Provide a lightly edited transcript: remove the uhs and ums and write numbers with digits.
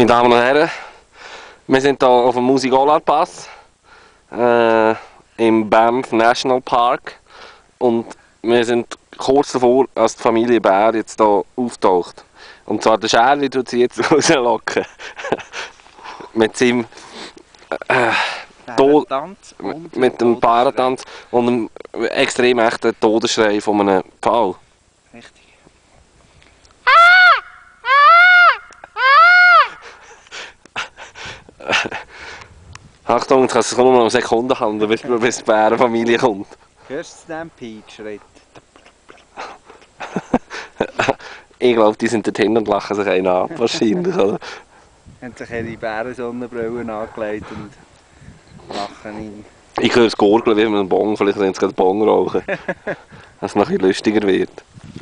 Meine Damen und Herren, wir sind hier auf dem Musigola-Pass im Banff National Park und wir sind kurz davor, als die Familie Bär jetzt hier auftaucht. Und zwar der Scherli tut sie jetzt rauslocken. Mit seinem Bärentanz mit dem Bärentanz und einem extrem echten Todesschrei von einem Pfahl. Richtig. Achtung, jetzt kann es nur noch eine Sekunde handeln, bis die Bärenfamilie kommt. Hörst du den Peach-Schritt? Ich glaube, die sind dorthin und lachen sich einen ab, wahrscheinlich. Oder? Haben sich ihre Bärensonnenbrillen angelegt und lachen ihn. Ich höre es gurgeln wie mit einem Bong, vielleicht wenn sie gerade Bong rauchen. Dass es noch ein bisschen lustiger wird.